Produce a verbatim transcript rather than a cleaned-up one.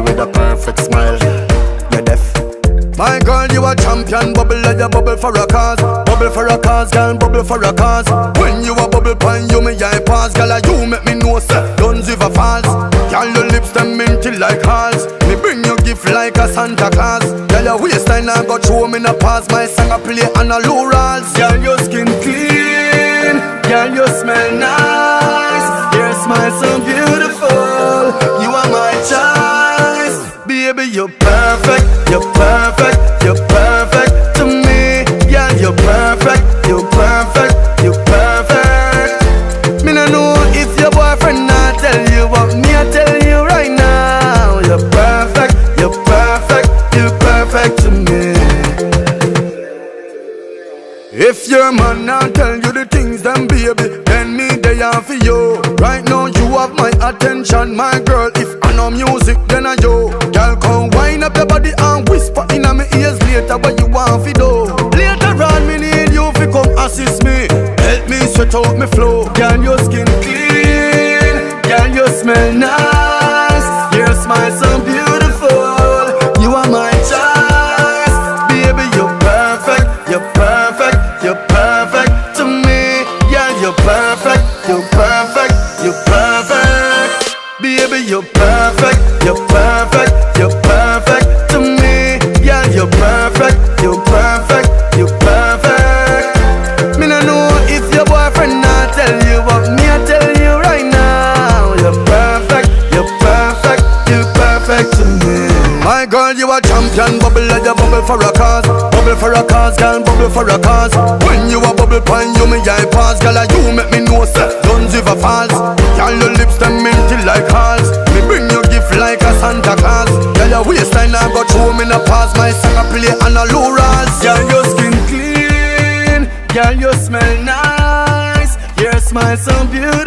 with a perfect smile. You're deaf. My girl, you a champion, bubble like you bubble for a cause. Bubble for a cause, girl, bubble for a cause. When you a bubble pine, you me eye pass. Girl, you make me know, sir, guns river falls. Girl, your lips them minty like halls. Me bring you gift like a Santa Claus. Girl, your waistline I got show me na pass. My song I play on a low rolls. Girl, your skin clean. Girl, you smell nice. Your smile so beautiful. You are my choice. Baby, you're perfect. You're perfect. You're perfect to me. Yeah, you're perfect. You're perfect. You're perfect. Me no know if your boyfriend not tell you, but me I tell you right now. You're perfect. You're perfect. You're perfect to me. If your man not tell you the things, then baby, then me they are for you. Right now you have my attention, my girl. If I know music, then I yo. Girl, come wind up your body and whisper in my ears later what you want for do. Later on, me need you to come assist me, help me sweat out me flow. Girl, your skin clean, girl, you smell nice, your smile so beautiful. You are my choice, baby, you're perfect, you're perfect, you're perfect to me. Yeah, you're perfect, you're perfect, you're perfect. Baby, you're perfect, you're perfect, you're perfect to me. Yeah, you're perfect, you're perfect, you're perfect. Me no know if your boyfriend not tell you, but me I tell you right now. You're perfect, you're perfect, you're perfect to me. My girl, you a champion, bubble like you bubble for a cause. Bubble for a cause, girl, bubble for a cause. When you a bubble pine, you me eye pass. Girl, you make me know, sir, guns river falls. Girl, your lips them minty like halls. Me bring you gift like a Santa Claus. Girl, your waistline I got show me na pass. My song I play on a low rolls. Girl, your skin clean, girl, you smell nice, your smile so beautiful.